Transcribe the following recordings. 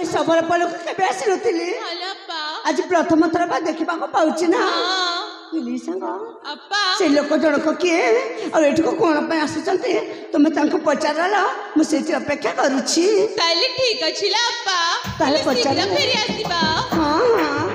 मुई सबल पल को केबे आसी नथिली आज प्रथम थर बा देखा पाऊँ ना से लोक जनक किए आठक कौन आसुच्च तुम पचार मुझे अपेक्षा करुच्ची ठीक अच्छी पचार हाँ हाँ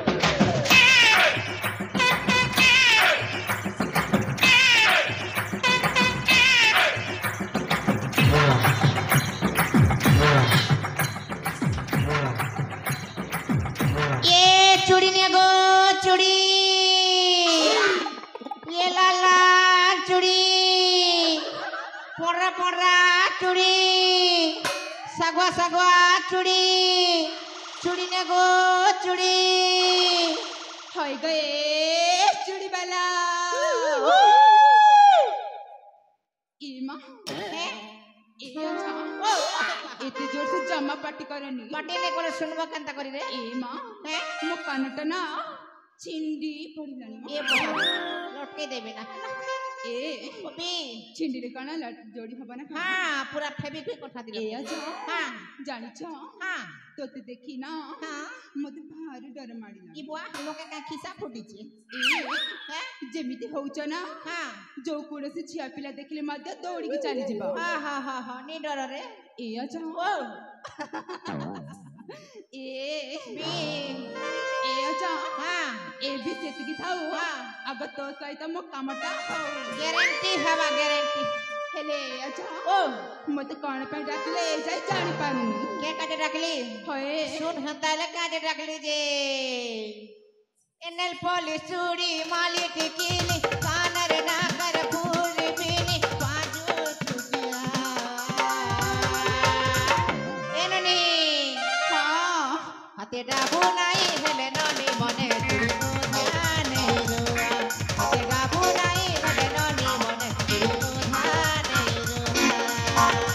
चूड़ी ने गो चूड़ी ये लाला चूड़ी पोरा पोरा चूड़ी सगवा सगवा चूड़ी चूड़ी ने गो चूड़ी हो गए चूड़ी वाला एते जोर से जमा पार्टी करनी पार्टी ने कोले सुनबा केनता करी रे ए मां मो कानटा ना छिंडी पड़िलानी ए लटके देबे ना ए बबी छिंडी रे काना जोड़ी हबा ना हां पूरा फेविक्विक कोठा दिला ए अच्छा हां जानी छ हां तोते देखी ना हां मते भारी डर माडिला ई बुआ लोके का खिसा फुटी छे ए जेमिति होउछ ना हां जो कोड़े से छिया पिला देखले मध्य दौड़ी के चली जीवा हां हां हां हां नी डर रे ए अच्छा ओ ए बी ए अच्छा हां ए भी सेतगी थाउ हां अगर तो सहित मो कामटा गारंटी हवा गारंटी हेले अच्छा ओ मते कोन पे डाकले जाई जानी पानी के काजे डाकली होए सुन हताले काजे डाकली जे एनएल पुलिस चूड़ी माली टिकीली कानर ना कर फूल बीनी बाजू छुटिया एननी हां हाथे डाबू नाही हेले ननी मने चूड़ी ध्याने रो हाथे डाबू नाही हेले ननी मने चूड़ी ध्याने रो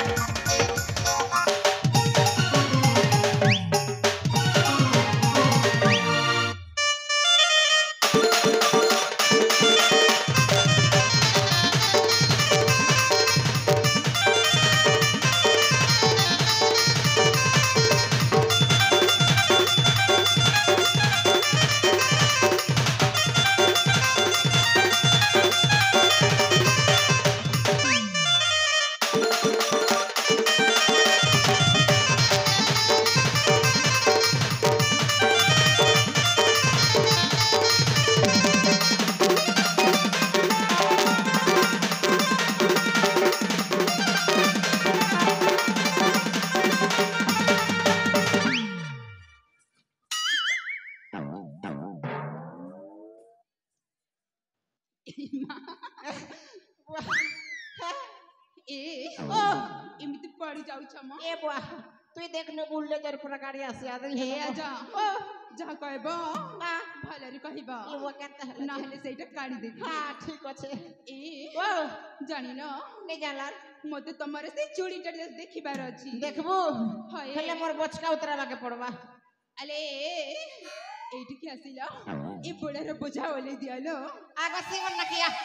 एमिति पड़ी जाउ छमा ए बुआ तुई देखनु बुल्ले जर प्रकार आसी आदमी हे आजा ओ जहा कहबो ना भलरी कहबो ए बुआ केनता हले ना हेले सेटा काढी दे हां ठीक अछि ए ओ जानी न ने जानलार मते तमरे से चूड़ीटा देखिबार अछि देखबो हाय हेले मोर बचका उतरावा के पड़वा अले एठी के आसिला ए बड़ार बोझा ओले दियालो आगा सिमन न किया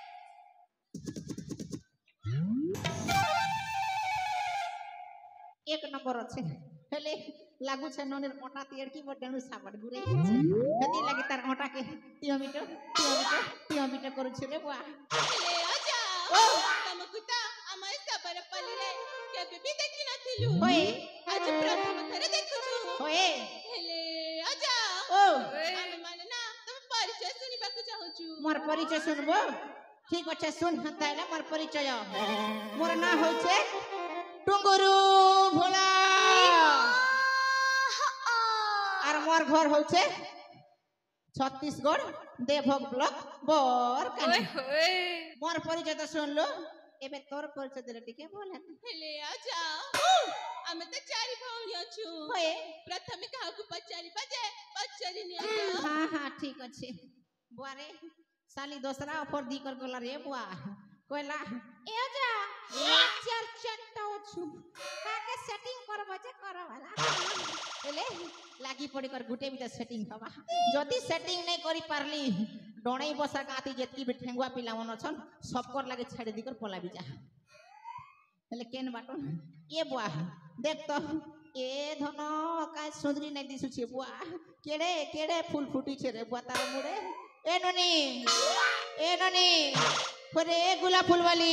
एक नंबर अच्छे हेले लागू छे ननेर ओटा तेड़की बडनु साबड गुरे छे हेती लागि तार ओटा के तियोमीटर करू छे रे बुआ ले आजा ओ तमकुता अमय सबरे पली रे केबे भी देखि नथिलु ओए आज प्रथम थरे देखुछु ओए हेले आजा ओ आमे माने ना तुम परिचय सुनिबाकु चाहूछु मोर परिचय सुनबो ठीक अच्छे सुन हताइला मोर परिचय मोर ना होय छे टुंगुरु भोला और मोर घर हो छे छत्तीसगढ़ देवभोग ब्लॉक बरकानी मोर परिचय तो सुन लो एबे तोर परिचय देले टिके बोल हेले आजा आमे त चारि भौणी अछु होए प्रथमे काहकु पचारि बजे पचारि ने आजा हां हां ठीक अछि बुआ रे साली दूसरा ऑफर दी कर गोला रे बुआ कोइला ए आजा चार चट्टा अछु काके सेटिंग करबो जे करो वाला एले लागी पड़ी कर गुटे भी सेटिंग हवा जदी सेटिंग नहीं करी पारली डोणई बसा काती जेतकी भी ठेंगुआ पिला मन छन सब कर लागे छाड़ी दी कर पला बिजा एले केन बाटो ए बुआ देख तो ए धन काय सुंदरी नहीं दिसुछे बुआ केड़े केड़े फूल फुटी छे रे बुआ तार मुड़े ए ननी परे गुलाब फूल वाली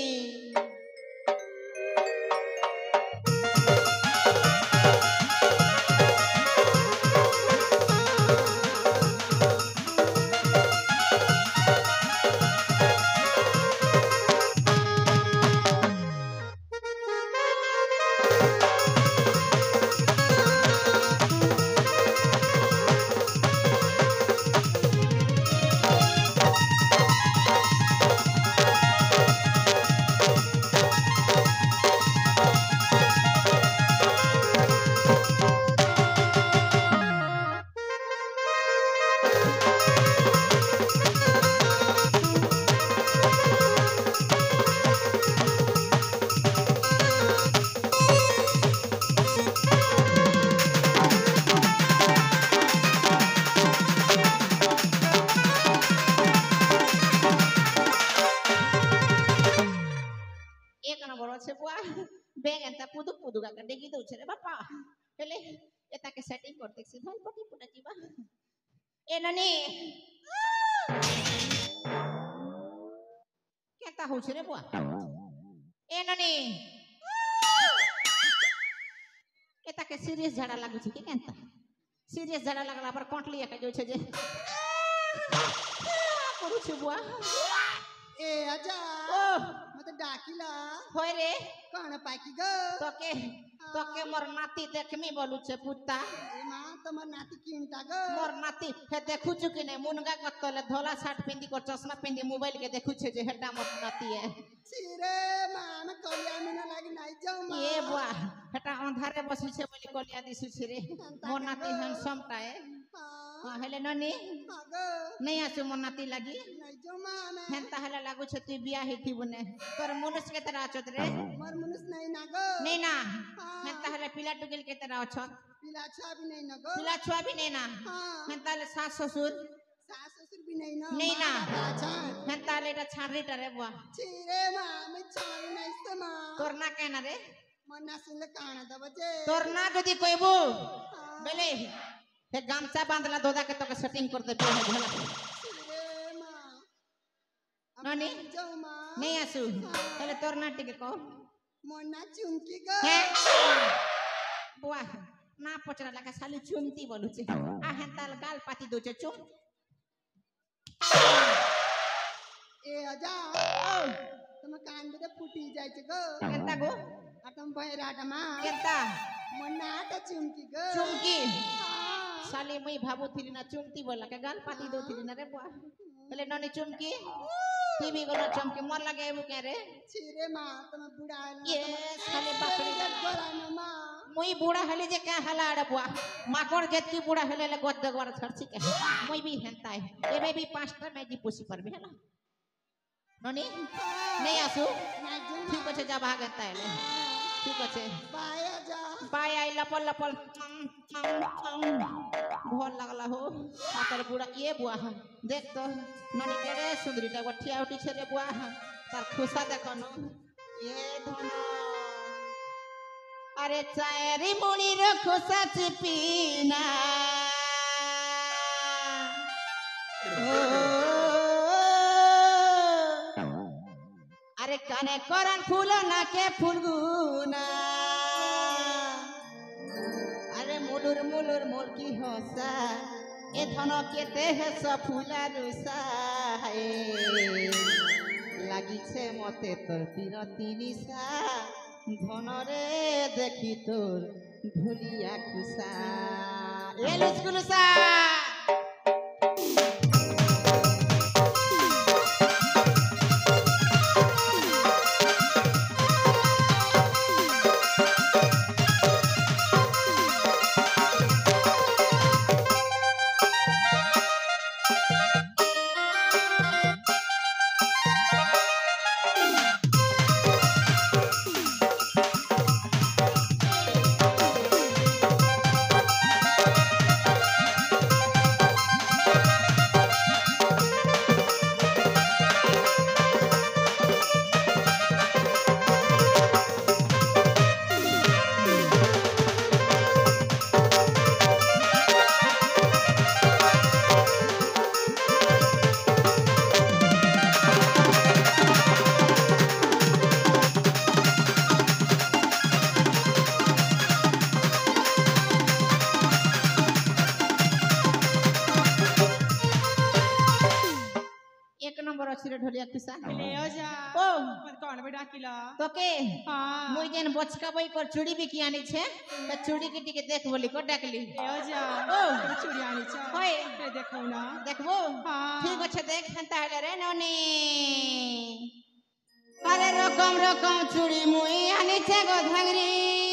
बेग एंता पुदुगा का डेगी दउछ रे बापा हेले एता के सेटिंग करते से भल पटी पुटा जीवा ए ननी केता होछ रे बुआ ए ननी एता के सीरियस झाड़ा लागु छी के केंता सीरियस झाड़ा लागला पर कोटली के जो छे जे करू छी बुआ ए आजा ओ मते डाकिला होय रे कौन पाकी गो तोके मोर नाती देखमी बोलू छे पुत्ता ए मां तमर नाती किनता गो मोर नाती हे देखु छु कि नै मुनगा कतले धोला शर्ट पिंदी को चश्मा पिंदी मोबाइल के देखु छे जे हेटा मोर नाती है सिरे मां में कलिया में न लागी नाइ जाऊ मां ए बुआ हेटा अंधारे बसु छे बोली कलिया दिसु छे रे मोर नाती हैंडसम टा है हां हेले ननी गो नहीं आसु मोर नाती लागी नाइ जाऊ मां में हेंता हेला लागु छे तू बियाह हेती बने तोर मनुष्य के तरह अछत रे मोर मनुष्य नहीं ना गो नहीं ना हेंता हेला पिला टुकिल के तरह अछत पिला छुआ भी नहीं ना गो पिला छुआ भी नहीं ना हेंता ले सास ससुर भी नहीं ना नहीं ना अच्छा हेंता ले टा छाड़ी टा रे बुआ छिरे मां में छाड़ नहीं से मां तोर ना कहना रे मन्ना सुन काना दब जे तोर ना जदी कहबो बेले हे गामछा बांधला दोदा के तो के सेटिंग कर दे बियाह भला छिरे मां ननी जाऊ मां नहीं आसु पहले तोर ना टिके को मन्ना चुमकी गो हे बुआ ना पचरा लगा साली चुमती बोलू छे आ हेंताल गाल पाती दो छे चुम ए आजा तुम कान में फुटी जाय छे गो केंता गो आटम भैराटा मां केंता मन्ना आटा चुमकी गो चुमकी साली मई भाबो थिली ना चुमती बोला के गाल पाती दो थिली ना रे बुआ पहले ननी चुमकी टीवी गलो चमकी मर लगे एबो के रे छिरे मां तुम बुढ़ा ये साले बाकड़ी गोरा न मां मुई बूढ़ा हले जे का हला रे बुआ माकोर जेतकी बूढ़ा हले ले गोद दगवार छरची के मुई भी हेंता है एबे भी पांचटा मैजी पुसी पर भी हला ननी नहीं आसु ठीक আছে जा भागता है ले ठीक আছে बाय जा बाय आई लपल लपल भोल लगला हो मातर बुढ़ा ये बुआ देख तो ननी केड़े सुंदरी टा गठिया उठी छे रे बुआ तार खुसा देखो न ये धन अरे चायरी मुड़ी रो खुसा चिपीना अरे काने करन फूल ना के फुलगुना अरे मुलुर मुलुर मुलकी होसा ए धन केते हे सब फूला रुसा है লাগি ছে মতে তোর বিরতি নিশা ধনরে দেখি তোর ভুলিয়া খুসা এলুস কুলসা ढोलिया किसा ले ओ जा ओ मत कौन बेटा किला तो के हां मुई जेन बचका बई कर चूड़ी भी कियानी छे तो चूड़ी के टिके देख बोली को डाकली ले ओ जा ओ चूड़ी आनी छ होय ते देखो ना देखबो हां ठीक আছে देख हंता हेले रे ननी अरे रकम रकम चूड़ी मुई आनी छे गो धांगरी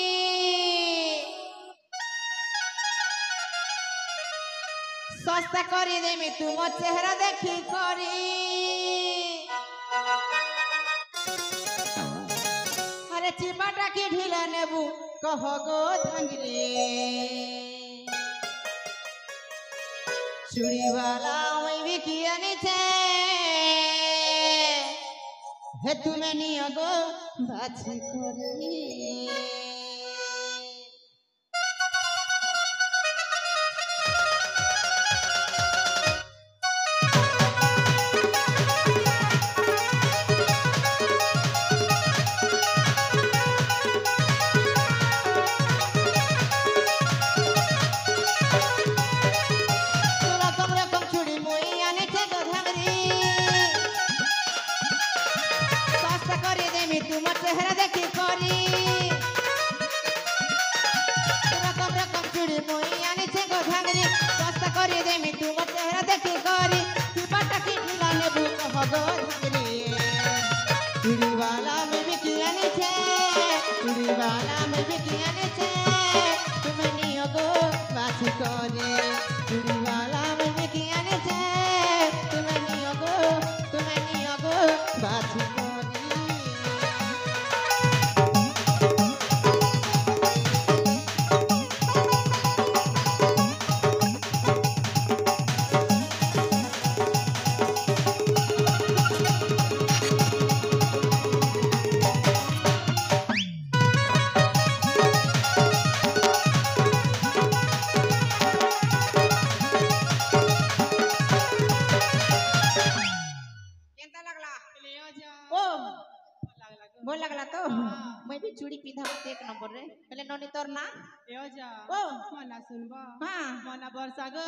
सस्ता करी देमी तुम चेहरा देखी करी अरे चिपाटा की ढीला नेबू कह गो धांगरी चूड़ी वाला वही भी किया नहीं थे हे तुम्हें नहीं अगो बात करी चेहरा देखी करी रकम रकम चूड़ी मुई आनी छे गो धांगरी सस्ता करी देमी तुम चेहरा देखी करी चिपाटा की ढीला नेबू कह गो धांगरी चूड़ी वाला में भी कियानी छे चूड़ी वाला में भी कियानी छे तुम्हें नियो गो बात करे चूड़ी वाला में भी कियानी छे तुम्हें नियो गो बात करे बोल लगला तो मैं भी चूड़ी पिधा एक नंबर रे पहले नोनी तोर ना ले ओ जा ओ मना सुनबा हां मना बरसा गो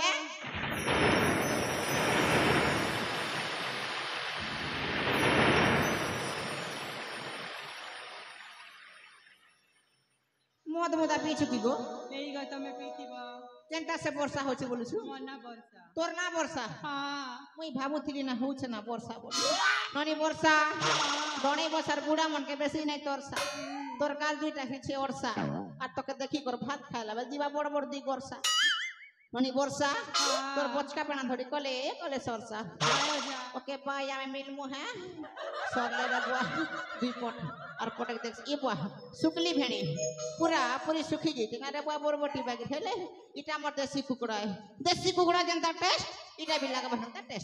मोद मोदा पीछे की गो नहीं गो तमे पीतीबा केनता से वर्षा होचे बोलु छु मना बरसा तोर ना वर्षा हां मुई भाबुथिली ना होछ ना वर्षा बोल नोनी वर्षा गणे बसर बुढ़ा मन के बेसी नहीं तोरसा तोर काल दुईटा हिचे वर्षा आ तो के देखी कर भात खाइला बे जीवा बड़ बड़ दी वर्षा नोनी वर्षा तोर बचका पेना धड़ी कले कले सरसा ओके बाय आमे मिलमु है सर ले रगवा दुई पट और पटक देख ए बुआ सुकली भेणी पूरा पूरी सुखी गई रे बुआ बोरबटी बागी हेले इटा मोर देसी कुकुड़ा जनता टेस्ट इटा भी लागबा हंता टेस्ट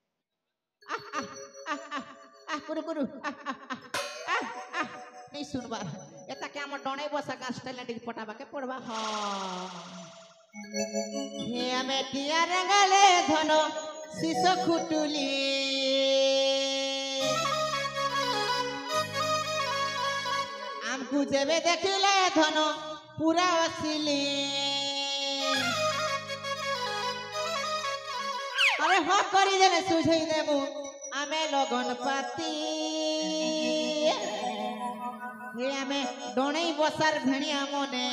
कुरु कुरु नहीं सुनबा एता के हमर डणे बसा गाछ टैलेंट पटाबा के पड़बा हां हे हमें टिया रंगले धनो शिशो खुटुली हमकु जेबे देखले धनो पूरा असली अरे हाँ करी देले सुझई देबू आमे लगन पाती हे आमे डोणई बसार भेणिया मने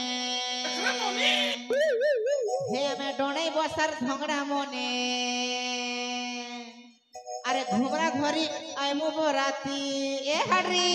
हे आमे डोणई बसार झगड़ा मने अरे घुमरा घरी आइमु बराती ए हरी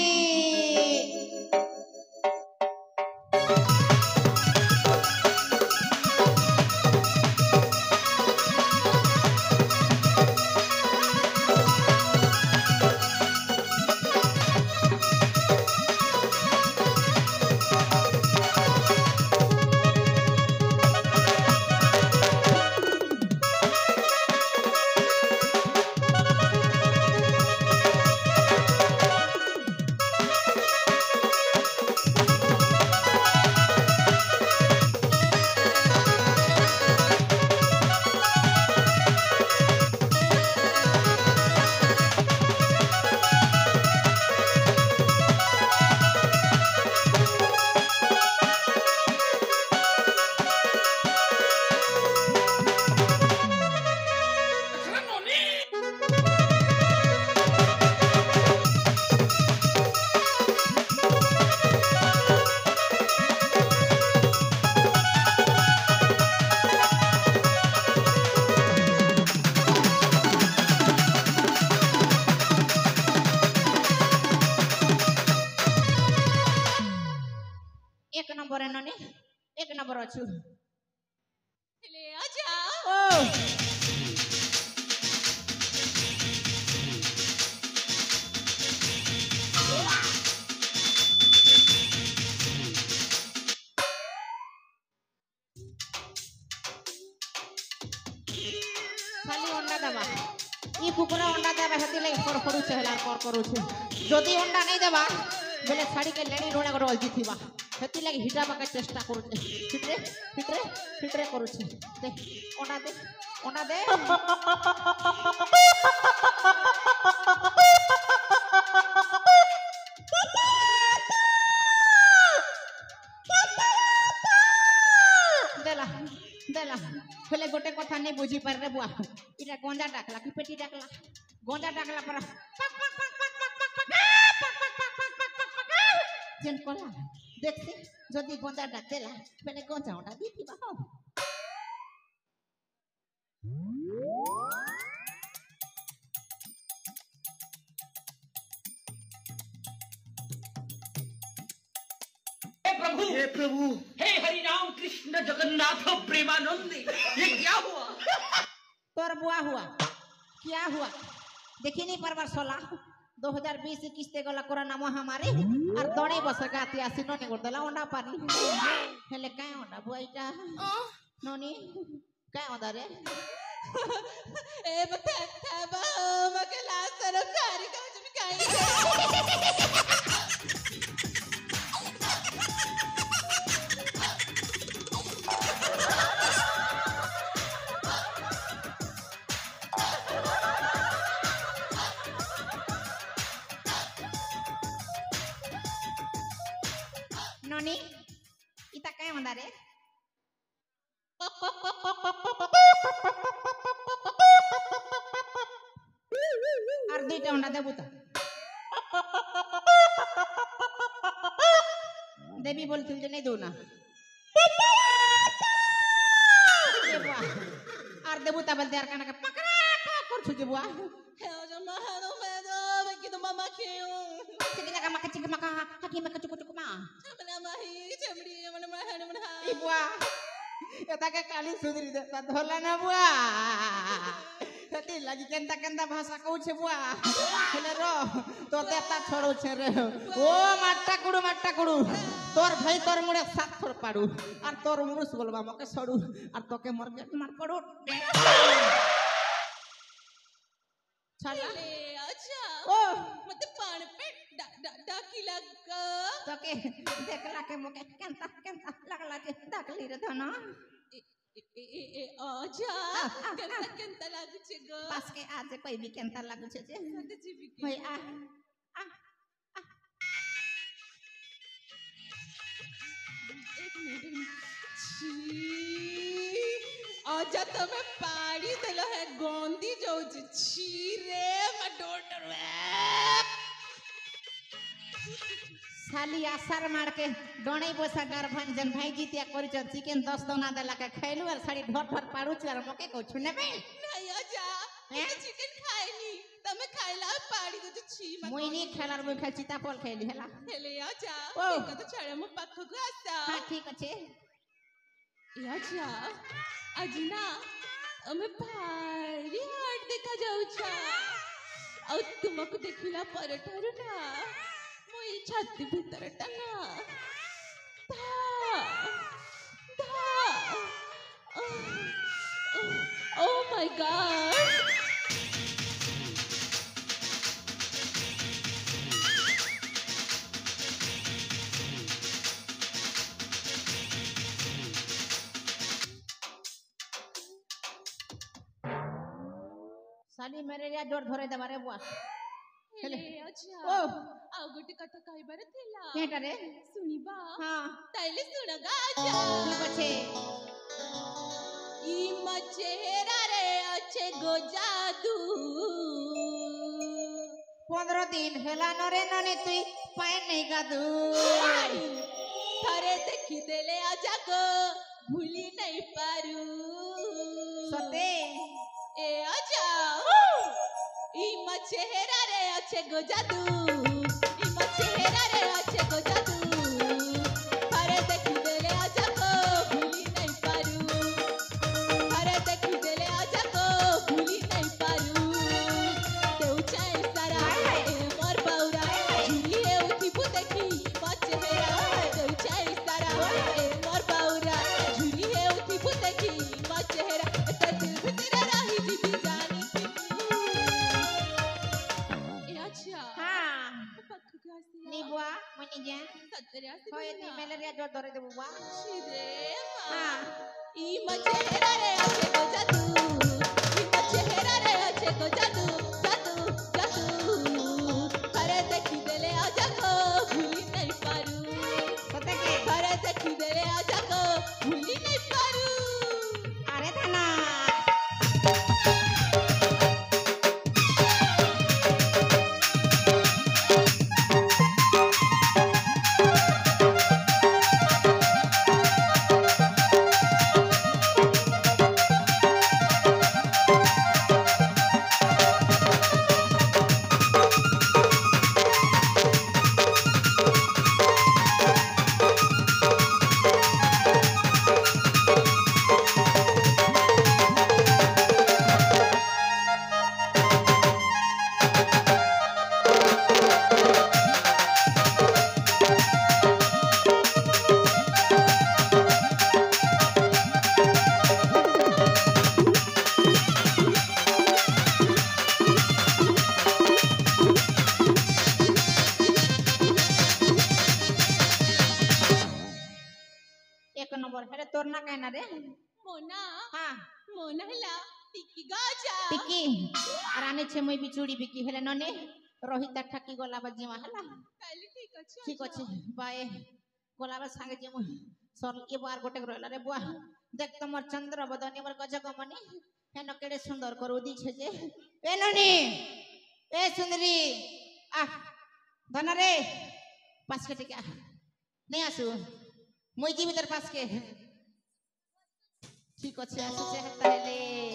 ले आजा ओ खाली अंडा देवा ई कुकुरा अंडा देवा हेती लई फड़ फड़ू चहला करू छे जदी अंडा नहीं देवा बोले साड़ी के लेनी ढोला को अलजी थीबा हेती लगी हिटाबा के चेष्टा करू छे फिटरे करू छे दे अंडा दे देला हेले गोटे कथा नहीं बुझी पार रे बुआ इटा गंजा डाकला कि पेटी डाकला गंजा डाकला पर जेन कोला देखते जदी गंजा डाक देला पहले गंजा उठा दीती बाहो हे प्रभु हे हरि राम कृष्ण जगन्नाथ प्रेमानंद ये क्या हुआ? तोर बुआ हुआ क्या हुआ देखी नहीं परवर 16 2020-21 ते गला कोरोना महामारी और दणे बस गाती आसी नने गोदला ओंडा पानी हेले काय ओंडा बुआ इटा नोनी काय ओंडा रे ए बता बा मके लासर कारी का जब काई नोनी इता काय ओंडा रे और दुईटा ओंडा देबू तो देवी बोलथिल जे नहीं दो ना और देबू ता बोलते यार काना के पकड़ा कर छु जे बुआ हे जो महनो में दो कि तो मामा क्यों चिकना का मका चिकना मका हकी मका चुक चुक मा हमना माही चमड़ी मन महन मन हा ई बुआ एता के काली सुधरी दे ता धोला ना बुआ हती लगी केंता भाषा कहू छे बुआ हेले रो तो देता छोड़ू छे रे ओ माट्टा कुडू तोर भाई तोर मुड़े सात छोड़ पाडू और तोर मुरुस बोलबा मके छोड़ू और तोके मर गेट मार पड़ू चला ले आजा ओ मत पान पे डाकी लग तोके देखला के मके केंता लगला जे डाकली रे धना ए आजा केंता लागु छे ग पास के आज कोई भी केंता लागु छे जे सद जीवी होय आ एक मिनट छी आजा तमे पाड़ी देला है गोंदी जाऊ छी रे म डोडर साली आसार मार के डोणे बोसा गर्भन जन भाई जीतिया करी छ चिकन 10 दोना देला के खैलु और साड़ी ढोर पाड़ू छ और मके को छुने बे नहीं आजा चिकन खाइनी तमे खाइला पाड़ी दे छी म मोइनी खेलार मु खाइ चिता पोल खेली हला हेले आजा ओ। तो छड़े म पाख को आसा हां ठीक अछि आजा आज ना हमें भारी हाट देखा जाऊ छा और तुमको देखिला परठारु ना मोई छाती भीतर टंगा ओ माय गॉड साली मेरे या जोर धरे दबारे बुआ हेले अच्छा ओ आ गोटे कथा कहबार थिला केटा रे सुनिबा हां ताइले सुनगा आजा ठीक अछि ई मचेहरा रे अच्छे गो जादू 15 दिन हेला नरे नने तुई पाए नहीं गादू थरे देखी देले आजा गो भूली नहीं पारू सते ए आजा ई मचेहरा रे अच्छे गो जादू ई मचेहरा रे अच्छे गो जादू थरे देखी देले आजा गो भूली नहीं पारू दी मलेरिया जो धरे दे बुआ रे हां ई मचेहरा रे अच्छे को जादू ई मचेहरा रे अच्छे को जादू जादू जादू करे देखी देले आजा को भूली नहीं पारू पता के करे देखी देले आजा को भूली नहीं पारू अरे थाना एक नंबर है तोर ना कहना रे मोना हां मोना ला टिकी गाजा टिकी रानी छे मई बिचुड़ी बिकी हेले नने रोहित ठकी गला बजीमा हला ताली ठीक अछि बाए गला बस संगे जे सर ए बार गोटे रहला रे बुआ देख तमर चंद्र बदनी मोर गजक मनी हेन केडे सुंदर करोदी छे जे ए ननी ए सुंदरी आ धन रे पास के टिका नहीं आसु মই जीवी तर पास के ठीक अच्छे आसु से ताले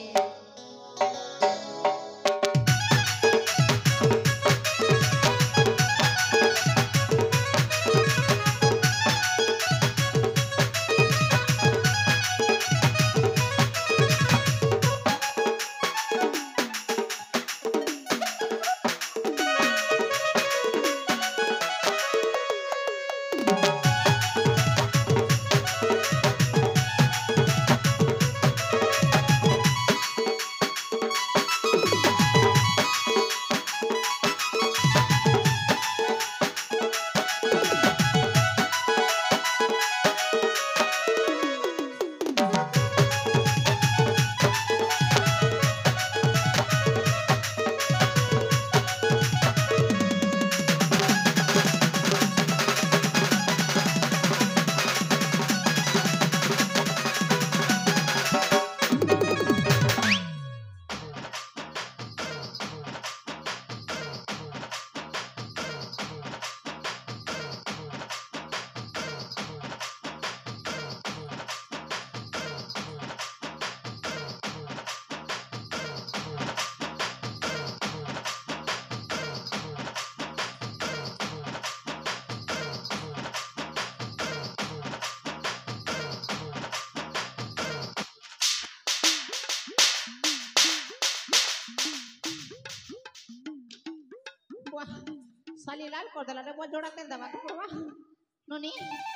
साली लाल कर देला रे वो जोड़ा तेल दबा के पड़वा नोनी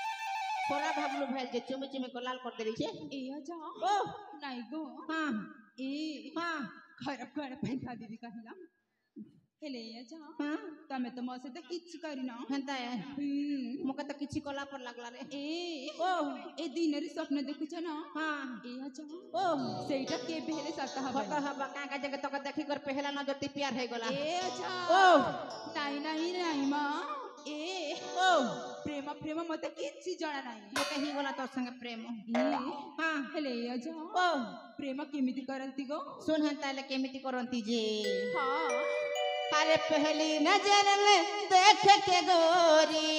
कोला भाबलू भेल जे चुमी चुमी को लाल कर देली छे ए आजा ओ नहीं गो हां ए हां खराब पैसा दीदी कहिला हेले आजा हां तमे तो मसे तो किछ करिना हेंता है मके तो किछि कोला पर लागला रे ए ओ ए दिनरी स्वप्न देखुछ ना हां ए आजा ओ सेटा के बेले सता हबे फटा हबा का का जगह तो देखि कर पहला न जति प्यार है गला ए आजा ओ नहीं नहीं नहीं मां ए ओ प्रेम प्रेम मते किछ जणा नहीं मके ही गला तो संगे प्रेम ए हां हेले आजा ओ प्रेम केमिति करंती गो सुन हेंता ले केमिति करंती जे हां अरे पहली नजर में देख के गोरी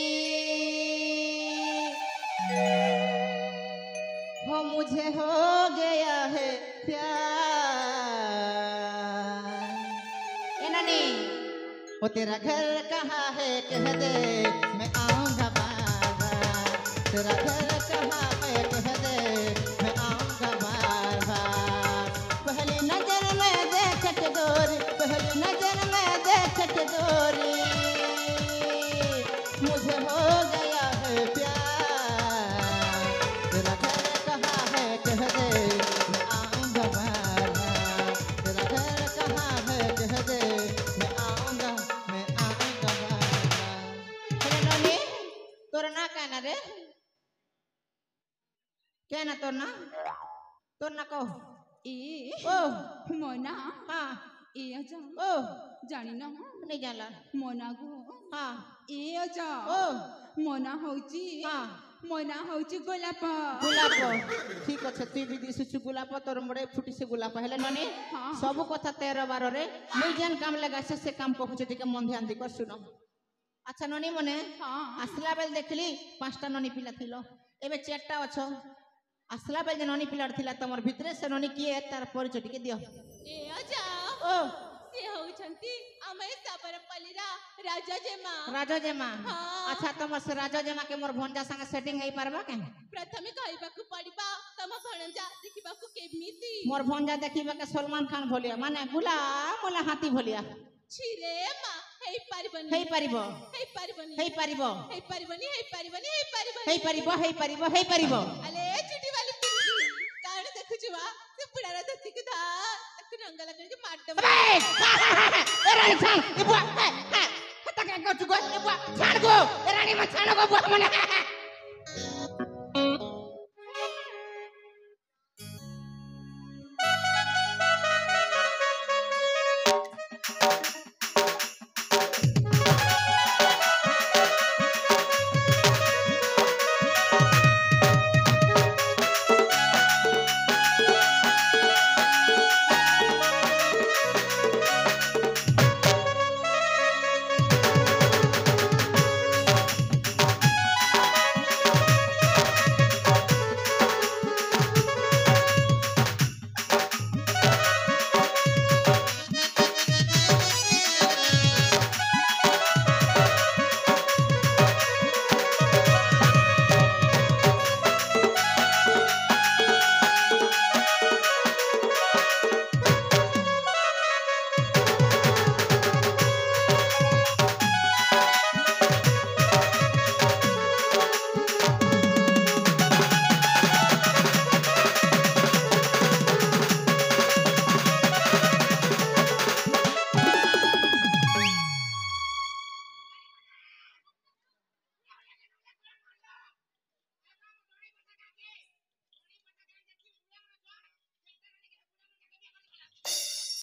हो मुझे हो गया है प्यार ये नानी वो तेरा घर कहाँ है कह दे मैं आऊंगा बार तेरा घर कहाँ है कह दे मैं आऊंगा बार पहली नजर में देख के गोरी पहली नजर में देख के गोरी मुझे हो गया है प्यार तेरा घर कहाँ है कह दे मैं आऊंगा बार तेरा घर कहाँ है कह दे मैं आऊंगा बार हेलो नोनी तोरा ना कहना जाए ना तोर ना कह ए ओ मोना हाँ ए अजा ओ जानी ना नहीं जानला मोना गो हाँ ए अजा ओ मोना होची हाँ मोना होची गोलाप गोलाप ठीक अच्छे तुई भी दिशुचु गोलाप तोर मोड़े फुटी से गोलाप हेले ननी हाँ। सब कथा 13-12 रे मुई जेन काम लगा से काम कहू टिके मन ध्यान दी कर सुनो अच्छा ननी मने हाँ आसला बेल देखली 5टा ननी पिला थिलो एबे 4टा अछो आसला बेल जे ननी पिला थिला तमर भितरे से ननी किए तार परिचय टिके दियो ए अजा ओ से होउछंती आमे साबरपल्लीरा राजा जेमा राजा जेमा हाँ। अच्छा तमर से राजा जेमा के मोर भंजा संग सेटिंग हेई परबा के प्रथमे कहबाकू पड़िबा तम भणजा देखिबाकू केमिति मोर भंजा देखिबा के सलमान खान भलिया माने गुलाम मोला हाथी भलिया छिरे मा हेई पारिबनी हेई परिबो हेई पारिबनी हेई परिबो हेई पारिबनी हेई पारिबनी हेई पारिबनी हेई परिबो हेई परिबो हेई परिबो अले चुटी वाली पिंकी काण देखु छुवा से पुरारा धरती के धा तक रंग लगे के मार दे एरानी छान ए बुआ हता के गचु गो ए बुआ छान गो एरानी म छान गो बुआ मने